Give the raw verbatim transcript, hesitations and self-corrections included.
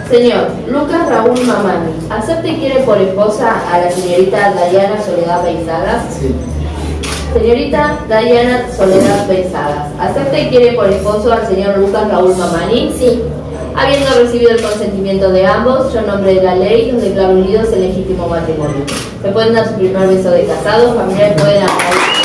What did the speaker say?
Señor Lucas Raúl Mamani, ¿acepta y quiere por esposa a la señorita Dayana Soledad Beizadas? Sí. Señorita Dayana Soledad Beizadas, ¿acepta y quiere por esposo al señor Lucas Raúl Mamani? Sí. Habiendo recibido el consentimiento de ambos, yo en nombre de la ley los declaro unidos en legítimo matrimonio. Se pueden dar su primer beso de casados, familiares pueden aplaudir.